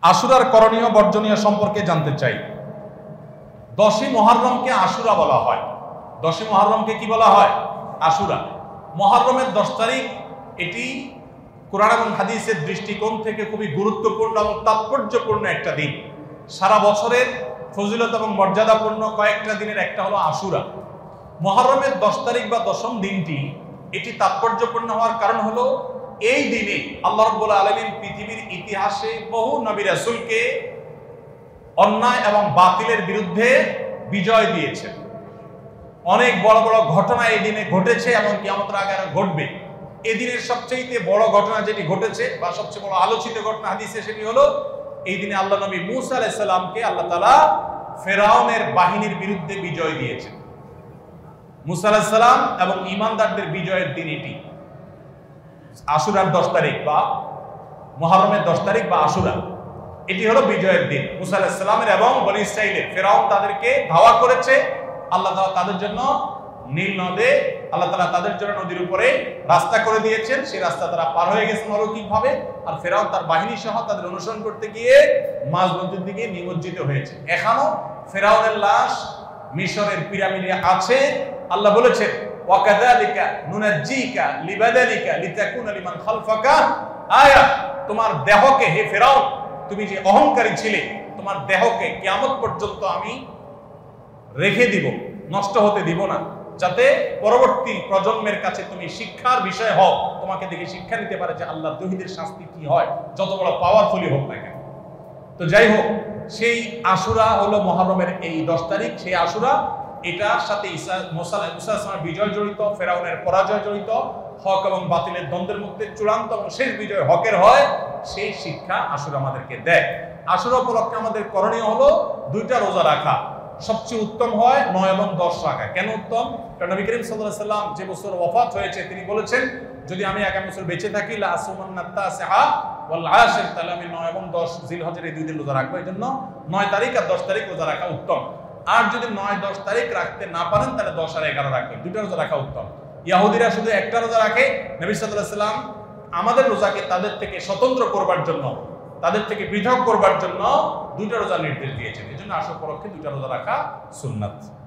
আশুরার করণীয় বর্জনীয় সম্পর্কে জানতে চাই। 10ই মুহররমকে আশুরা বলা হয়। 10ই মুহররমকে কি বলা হয়? আশুরা। মুহররমের 10 তারিখ এটি কোরআন এবং হাদিসের দৃষ্টিকোণ থেকে খুবই গুরুত্বপূর্ণ এবং তাৎপর্যপূর্ণ একটা দিন। সারা বছরের ফজিলত এবং মর্যাদাপূর্ণ কয়েকটা দিনের একটা হলো আশুরা। মুহররমের 10 তারিখ বা 10ম দিনটি এটি তাৎপর্যপূর্ণ হওয়ার কারণ হলো এই দিনে আল্লাহ রাব্বুল আলামিন পৃথিবীর ইতিহাসে বহু নবী রাসূলকে অন্যায় এবং বাতিলের বিরুদ্ধে বিজয় দিয়েছেন। অনেক বড় বড় ঘটনা এই দিনে ঘটেছে এবং কিয়ামতের আগে আরো ঘটবে। এই দিনের সবচেয়ে বড় ঘটনা যেটি ঘটেছে বা সবচেয়ে বড় আলোচিত ঘটনা হাদিসে সেটি হলো এই দিনে আল্লাহ নবী মূসা আলাইহিস সালামকে আল্লাহ তাআলা ফেরাউনের বাহিনীর বিরুদ্ধে বিজয় দিয়েছেন। মূসা আলাইহিস সালাম এবং ঈমানদারদের বিজয়ের দিন এটি। আশুরার 10 তারিখ বা মুহররমের 10 তারিখ বা আশুরা এটি হলো বিজয়ের দিন। মূসা আলাইহিস সালামের এবং বনী ইসরাঈলের ফেরাউন তাদেরকে ধাওয়া করেছে। আল্লাহ তাআলা তাদের জন্য নীল নদে আল্লাহ তাআলা তাদের জন্য নদীর উপরে রাস্তা করে দিয়েছেন। সেই রাস্তা তারা পার হয়ে গেছেন অলৌকিকভাবে। আর ফেরাউন তার বাহিনী সহ তাদের অনুসরণ করতে গিয়ে মাঝ নদীর দিকে নিমজ্জিত হয়েছে। এখনো ফেরাউনের লাশ মিশরের পিরামিডে আছে। আল্লাহ বলেছেন ওয়াকাযালিকা নুনাজ্জিকা লিবাদানিকা লিতাকুনা লিমান খালফাকা আয়া। তোমার দেহকে হে ফেরাউন, তুমি যে অহংকারী ছিলে, তোমার দেহকে কিয়ামত পর্যন্ত আমি রেখে দিব, নষ্ট হতে দিব না, যাতে পরবর্তী প্রজন্মের কাছে তুমি শিক্ষার বিষয় হও, তোমাকে দেখে শিক্ষা নিতে পারে যে আল্লাহর তৌহিদের শাস্তি কি হয়, যত বড় পাওয়ারফুলি হোক না কেন। তো যাই হোক, সেই আশুরা হলো মুহররমের এই 10 তারিখ। সেই আশুরা এটার সাথে মূসা আলাইহিস সালামের বিজয় জড়িত, ফেরাউনের পরাজয় জড়িত, হক এবং বাতিলের দ্বন্দ্বের মধ্যে চূড়ান্ত এবং শেষ বিজয় হকের হয়, সেই শিক্ষা আশুরা আমাদেরকে দেয়। আশুরা উপলক্ষে আমাদের করণীয় হলো 2টা রোজা রাখা। সবচেয়ে উত্তম হয় 9 এবং 10 রাখা। কেন উত্তম? কারণ নবী করিম সাল্লাল্লাহু আলাইহি সাল্লাম যে বছর ওয়াফাত হয়েছে তিনি বলেছেন, যদি আমি আগামী বছর বেঁচে থাকি লা আসুমান্নাত তাসিআ ওয়াল আশির, তাহলে আমি 9 এবং 10 জিলহজের এই 2 দিন রোজা রাখবো। এজন্য 9 তারিখ আর 10 তারিখ রোজা রাখা উত্তম। আর যদি 9-10 তারিখ রাখতে না পারেন তাহলে 10 আর 11 রাখবেন। 2টা রোজা রাখা উত্তম। ইহুদিরা শুধু একটা রোজা রাখে। নবী সাল্লাল্লাহু আলাইহি সাল্লাম আমাদের রোজাকে তাদের থেকে স্বতন্ত্র করবার জন্য, তাদের থেকে পৃথক করবার জন্য 2টা রোজা নির্দেশ দিয়েছেন। এজন্য আশুরা উপলক্ষে 2টা রোজা রাখা সুন্নাত।